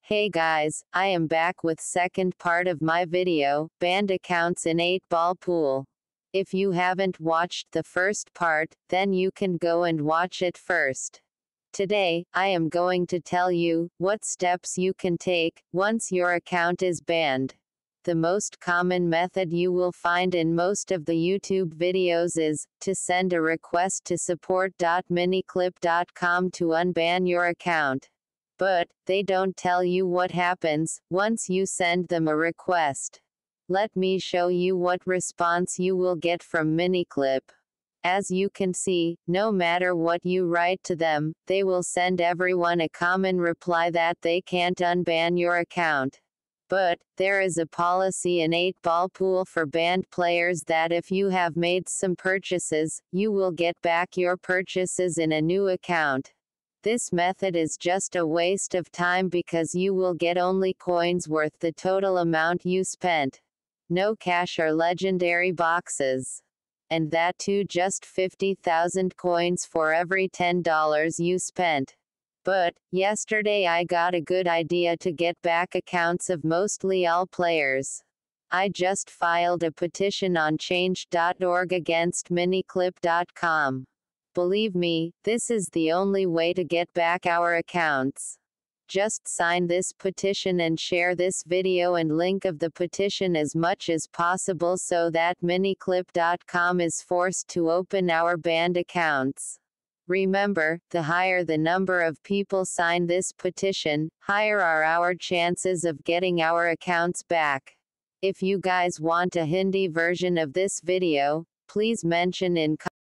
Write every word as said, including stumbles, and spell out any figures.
Hey guys, I am back with second part of my video, banned accounts in eight ball pool. If you haven't watched the first part, then you can go and watch it first. Today, I am going to tell you what steps you can take once your account is banned. The most common method you will find in most of the YouTube videos is to send a request to support dot miniclip dot com to unban your account. But they don't tell you what happens once you send them a request. Let me show you what response you will get from Miniclip. As you can see, no matter what you write to them, they will send everyone a common reply that they can't unban your account. But there is a policy in eight ball pool for banned players that if you have made some purchases, you will get back your purchases in a new account. This method is just a waste of time because you will get only coins worth the total amount you spent. No cash or legendary boxes. And that too just fifty thousand coins for every ten dollars you spent. But yesterday I got a good idea to get back accounts of mostly all players. I just filed a petition on change dot org against miniclip dot com. Believe me, this is the only way to get back our accounts. Just sign this petition and share this video and link of the petition as much as possible so that miniclip dot com is forced to open our banned accounts. Remember, the higher the number of people sign this petition, higher are our chances of getting our accounts back. If you guys want a Hindi version of this video, please mention in